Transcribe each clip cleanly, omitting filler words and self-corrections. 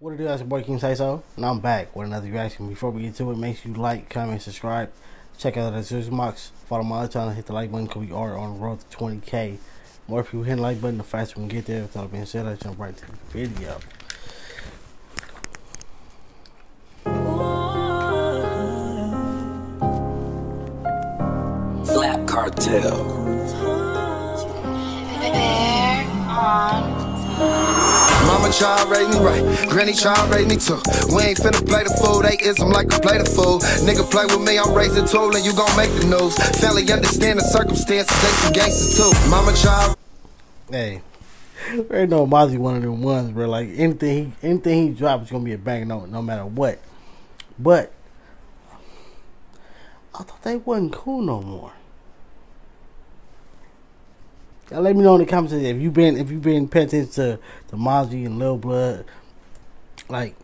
What it do, that's your boy King Say So, and I'm back with another reaction. Before we get to it, make sure you like, comment, subscribe. Check out the description box. Follow my other channel, hit the like button because we are on the road to 20K. More people hit the like button, the faster we can get there. With all that being said, let's jump right to the video. Flap Cartel. Mama child raised me right, granny child raised me too. We ain't finna play the fool, they ism like a play the fool. Nigga play with me, I'm raising tool and you gon' make the news. Family understand the circumstances, they some gangsters too. Mama child. Hey, there ain't no Mozzie one of them ones, bro. Like anything he drops is gonna be a bang, no matter what. But I thought they wasn't cool no more. Y'all let me know in the comments if you've been paying attention to Mozzie and Lil Blood, like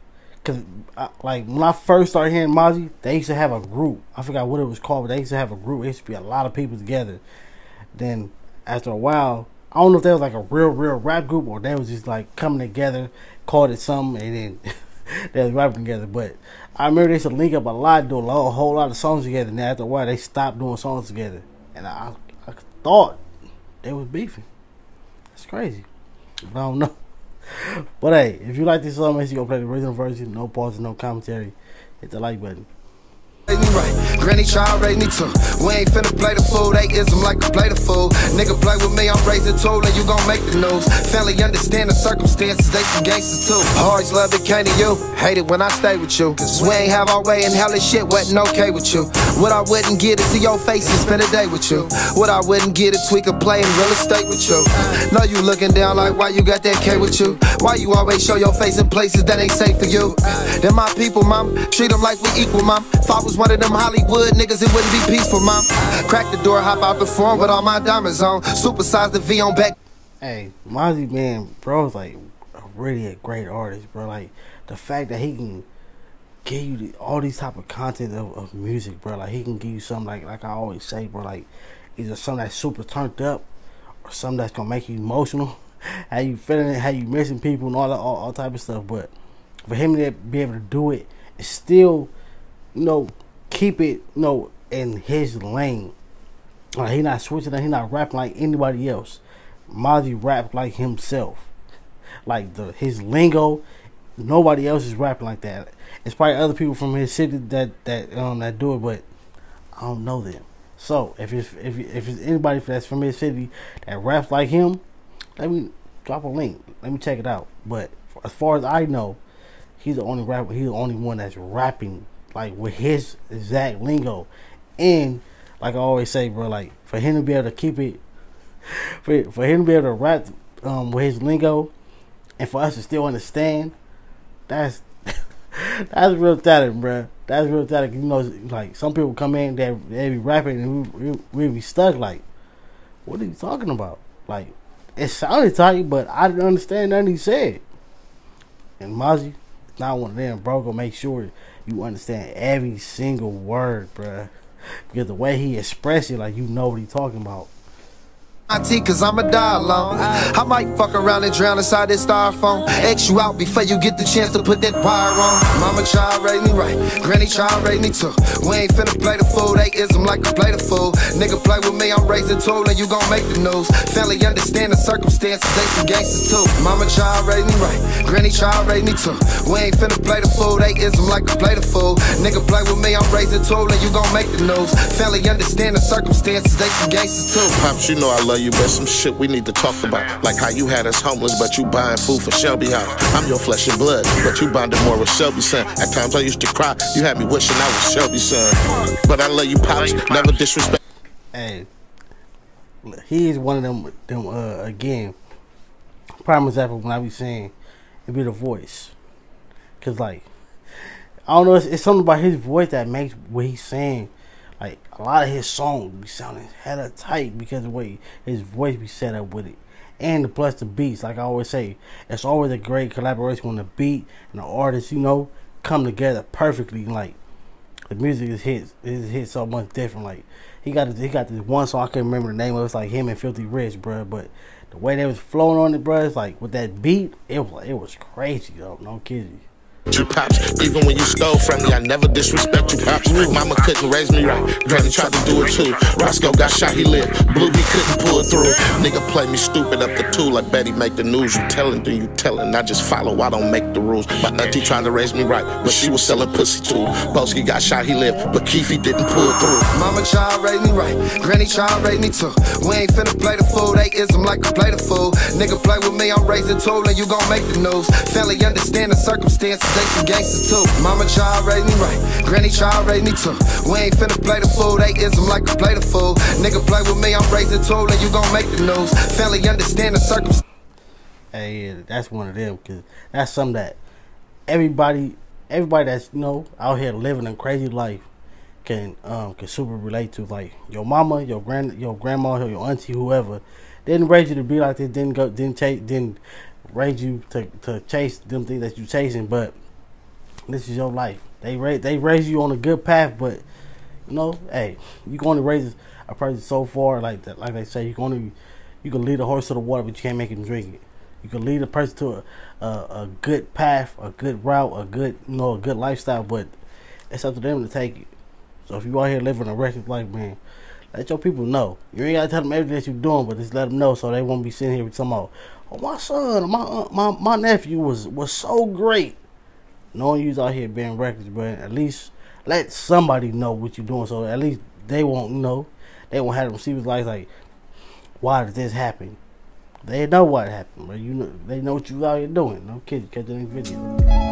when I first started hearing Mozzie, they used to have a group. I forgot what it was called, but they used to have a group. It used to be a lot of people together. Then after a while, I don't know if that was like a real rap group or they was just like coming together, called it something, and then they was rapping together. But I remember they used to link up a lot, do a whole lot of songs together. And after a while, they stopped doing songs together, and I thought they was beefing. That's crazy. But I don't know. But hey, if you like this song, make sure you go play the original version. No pause, no commentary. Hit the like button. Raised me right, granny child raised me too. We ain't finna play the fool, they ism like a play the fool. Nigga play with me, I'm raising tool and you gon' make the news. Family understand the circumstances, they some gangsters too. Always love it, came to you, hate it when I stay with you. Cause we ain't have our way and hell this shit wasn't okay with you. What I wouldn't get is see your face and spend a day with you. What I wouldn't get is tweak a play in real estate with you. Know you looking down like why you got that K with you? Why you always show your face in places that ain't safe for you? They're my people, mom, treat them like we equal, mom. If I was one of them Hollywood niggas, it wouldn't be peaceful, mom. Crack the door, hop out the phone with all my diamonds on. Supersize the V on back. Hey, Mozzie, man, bro, is like really a great artist, bro. Like the fact that he can give you all these type of content of music, bro. Like he can give you something like I always say, bro. Like either something that's super turned up or something that's gonna make you emotional. How you feeling it, how you missing people and all type of stuff. But for him to be able to do it and still, keep it, in his lane. Like he not switching, he not rapping like anybody else. Mozzie rapped like himself. Like his lingo, nobody else is rapping like that. It's probably other people from his city that do it, but I don't know them. So if it's anybody that's from his city that raps like him, let me drop a link. Let me check it out. But as far as I know, he's the only rapper. He's the only one that's rapping like with his exact lingo. And like I always say, bro, like for him to be able to keep it, for him to be able to rap with his lingo, and for us to still understand, that's that's real talent, bro. That's real talent. Like some people come in, they be rapping, and we be stuck. Like, what are you talking about? Like, it sounded tight, but I didn't understand nothing he said. And Mozzie, not one of them, bro. Gonna make sure you understand every single word, bruh. Because the way he expressed it, like you know what he's talking about. Cause I'm a die alone. I might fuck around and drown inside this styrofoam. X you out before you get the chance to put that wire on. Mama child raised me right, granny child raised me too. We ain't finna play the fool, they ism like a play the fool. Nigga play with me, I'm raising tool and you gon' make the news. Family understand the circumstances, they some gangsters too. Mama child raised me right, granny child raised me too. We ain't finna play the fool, they ism like a play the fool. Nigga play with me, I'm raising tool and you gon' make the news. Family understand the circumstances, they some gangsters too. Pops, you know I love you, but some shit we need to talk about. Like how you had us homeless, but you buying food for Shelby House. I'm your flesh and blood, but you bonded more with Shelby's son. At times I used to cry, you had me wishing I was Shelby's son. But I love you, Pops, never disrespect. Hey, he is one of them again, prime example when I be saying it be the voice. Cause like, I don't know, it's something about his voice that makes what he's saying. Like a lot of his songs be sounding hella tight because of the way his voice be set up with it, and plus the beats. Like I always say, it's always a great collaboration when the beat and the artist, come together perfectly. Like the music is hit so much different. Like he got this one song, I can't remember the name of it. It's like him and Filthy Rich, bro. But the way they was flowing on it, bro, it's like with that beat, it was crazy though. No kidding. You pops, even when you stole from me, I never disrespect you pops. Mama couldn't raise me right, Granny tried to do it too. Roscoe got shot, he lived. Blue, he couldn't pull it through. Nigga play me stupid up the two like Betty make the news. You tellin', then you tellin', I just follow, I don't make the rules. My auntie tried to raise me right, but she was selling pussy too. Boski got shot, he lived, but Keefy didn't pull it through. Mama child raised me right, Granny child raised me too. We ain't finna play the fool, they ism like a play the fool. Nigga play with me, I'm raising tool and you gon' make the news. Family understand the circumstances, they some gangsters too. Mama child raised me right, Granny child raised me too. We ain't finna play the fool, they ism like a play the fool. Nigga play with me, I'm raising tool and you gon' make the news. Family understand the circumstances. Hey, yeah, that's one of them, cause that's something that everybody that's out here living a crazy life can super relate to. Like your mama, your grandma, your auntie, whoever didn't raise you to be like this, didn't raise you to chase them things that you chasing, but this is your life. They raise you on a good path, but hey, you can only raise a person so far. Like that, like they say, you can lead a horse to the water, but you can't make him drink it. You can lead a person to a good path, a good route, a good lifestyle, but it's up to them to take it. So if you out here living a reckless life, man, let your people know. You ain't gotta tell them everything that you're doing, but just let them know so they won't be sitting here talking about, oh, my son, my nephew was so great. Knowing you's out here being reckless, but at least let somebody know what you're doing, so at least they won't know. They won't have them see his life like, why did this happen? They know what happened, but they know what you out here doing. No kidding. Catch the next video.